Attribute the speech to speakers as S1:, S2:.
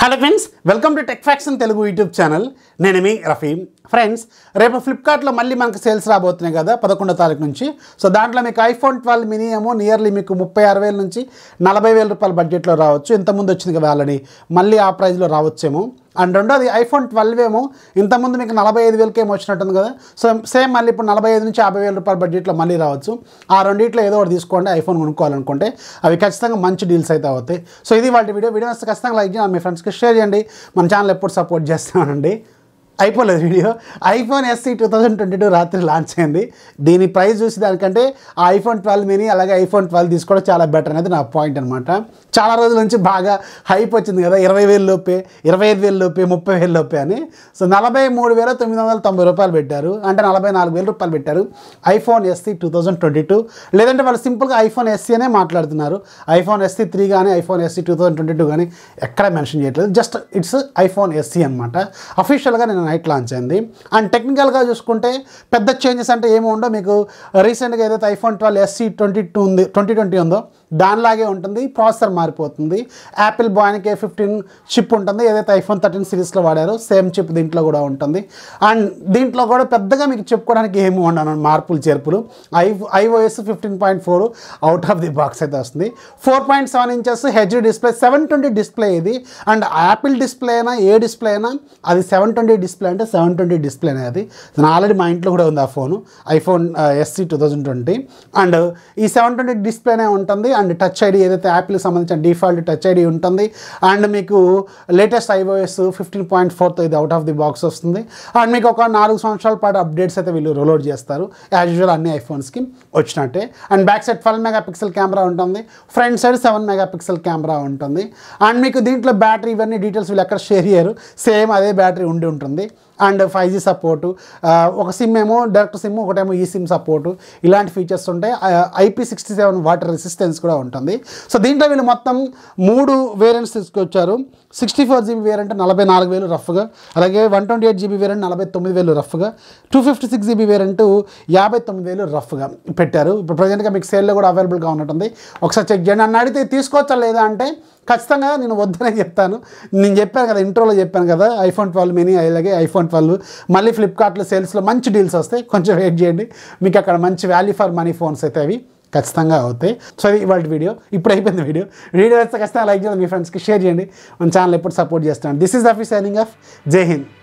S1: Hello friends, welcome to Techfox Telugu YouTube channel. నేను మీ Rafi. Friends, రేపు ఫ్లిప్కార్ట్లో మళ్ళీ మనకు సేల్స్ రాబోతున్నాయి కదా 11వ తారీఖు నుంచి. సో దాంట్లో మీకు ఐఫోన్ 12 మినీ ఏమో నియర్లీ మీకు 36,000 నుంచి 40,000 రూపాయల బడ్జెట్లో రావచ్చు. ఇంతకుముందు వచ్చింది కదా ఆల్రెడీ, మళ్ళీ ఆ ప్రైస్లో రావచ్చేమో. అండ్ రెండోది ఐఫోన్ 12 ఏమో ఇంతకుముందు మీకు 45,000కి ఏమో వచ్చినట్టుంది కదా. సో సేమ్ మళ్ళీ ఇప్పుడు 45 నుంచి 50,000 రూపాయల బడ్జెట్లో మళ్ళీ రావచ్చు. ఆ రెండిట్లో ఏదో ఒకటి తీసుకోండి ఐఫోన్ కొనుక్కోవాలనుకుంటే. అవి ఖచ్చితంగా మంచి డీల్స్ అయితే అవుతాయి. సో ఇది వాళ్ళ వీడియో వస్తే ఖచ్చితంగా లైక్ చేయండి, మీ ఫ్రెండ్స్కి షేర్ చేయండి. మన ఛానల్ ఎప్పుడు సపోర్ట్ చేస్తానండి. అయిపోలేదు వీడియో. ఐఫోన్ SE 2022 రాత్రి లాంచ్ అయింది. దీని ప్రైస్ చూసి దానికంటే ఆ ఐఫోన్ 12 మినీ అలాగే ఐఫోన్ 12 తీసుకోవడం చాలా బెటర్ అనేది నా పాయింట్ అనమాట. చాలా రోజుల నుంచి బాగా హైప్ వచ్చింది కదా, 20,000 లోపే, 25,000 లోపే, 30,000 లోపే అని. సో 43,990 రూపాయలు పెట్టారు, అంటే 44,000 రూపాయలు పెట్టారు ఐఫోన్ SE 2022. లేదంటే వాళ్ళు సింపుల్గా ఐఫోన్ SE అనే మాట్లాడుతున్నారు. ఐఫోన్ SE 3 కానీ ఐఫోన్ SE 2022 కానీ ఎక్కడ మెన్షన్ చేయట్లేదు. జస్ట్ ఇట్స్ ఐఫోన్ SE అనమాట. అఫీషియల్గా నేను నైట్ లాంచ్ అయింది. అండ్ టెక్నికల్గా చూసుకుంటే పెద్ద చేంజెస్ అంటే ఏమి ఉండో. మీకు రీసెంట్గా ఏదైతే ఐఫోన్ 12 SE 2020 ఉందో దానిలాగే ఉంటుంది. ప్రాసెసర్ మారిపోతుంది. యాపిల్ బాయిన్కి A15 చిప్ ఉంటుంది, ఏదైతే ఐఫోన్ 13 సిరీస్లో వాడారో సేమ్ చిప్ దీంట్లో కూడా ఉంటుంది. అండ్ దీంట్లో కూడా పెద్దగా మీకు చెప్పుకోవడానికి ఏమి ఉండను మార్పులు చేర్పులు. iOS 15.4 out of the box అయితే వస్తుంది. 4.7 ఇంచెస్ HD డిస్ప్లే, 720 డిస్ప్లే ఇది. అండ్ యాపిల్ డిస్ప్లే అయినా ఏ డిస్ప్లే అయినా అది 720 డిస్ప్లే అంటే 720 డిస్ప్లేనే అది. ఆల్రెడీ మా ఇంట్లో కూడా ఉంది ఆ ఫోను, ఐఫోన్ SE 2020. అండ్ ఈ 720 డిస్ప్లేనే ఉంటుంది. అండ్ టచ్ ఐడి ఏదైతే యాపిల్కి సంబంధించిన డిఫాల్ట్ టచ్ ఐడి ఉంటుంది. అండ్ మీకు లేటెస్ట్ iOS 15.4తో ఇది అవుట్ ఆఫ్ ది బాక్స్ వస్తుంది. అండ్ మీకు ఒక 4 సంవత్సరాల పాటు అప్డేట్స్ అయితే వీళ్ళు రోల్అవుట్ చేస్తారు, యాజ్ యూజువల్ అన్ని ఐఫోన్స్కి వచ్చినట్టే. And back side 12 megapixel camera ఉంటుంది, ఫ్రంట్ సైడ్ 7 మెగాపిక్సెల్ కెమెరా ఉంటుంది. అండ్ మీకు దీంట్లో బ్యాటరీ ఇవన్నీ డీటెయిల్స్ వీళ్ళు ఎక్కడ షేర్ చేయరు, సేమ్ అదే బ్యాటరీ ఉండి ఉంటుంది. అండ్ 5G సపోర్టు, ఒక సిమ్ ఏమో డైరెక్ట్ సిమ్, ఒకటేమో ఈ సిమ్ సపోర్టు, ఇలాంటి ఫీచర్స్ ఉంటాయి. IP67 వాటర్ రెసిస్టెన్స్ కూడా ఉంటుంది. సో దీంట్లో వీళ్ళు మొత్తం 3 వేరియంట్స్ తీసుకొచ్చారు. 64GB వేరియంట్ 44,000 రఫ్గా, అలాగే 128GB వేరియంట్ 49,000 రఫ్గా, 256GB వేరియంట్ 59,000 రఫ్గా పెట్టారు. ఇప్పుడు ప్రజెంట్గా మీకు సేల్లో కూడా అవైలబుల్గా ఉన్నట్టుంది. ఒకసారి చెక్ చేయండి. నన్ను అడిగితే తీసుకోవచ్చా లేదా అంటే ఖచ్చితంగా నేను వద్దనే చెప్తాను. నేను చెప్పాను కదా, ఇంట్రోలో చెప్పాను కదా, ఐఫోన్ 12 మినీ అలాగే ఐఫోన్ 12 మళ్ళీ ఫ్లిప్కార్ట్లో సేల్స్లో మంచి డీల్స్ వస్తాయి. కొంచెం వెయిట్ చేయండి, మీకు అక్కడ మంచి వాల్యూ ఫర్ మనీ ఫోన్స్ అయితే అవి ఖచ్చితంగా అవుతాయి. సో ఇది ఇవాళ వీడియో. ఇప్పుడు అయిపోయింది వీడియో వస్తే ఖచ్చితంగా లైక్ చేయండి, మీ ఫ్రెండ్స్కి షేర్ చేయండి. మన ఛానల్ ఎప్పుడు సపోర్ట్ చేస్తాను. This is Rafi signing off. Jai Hind.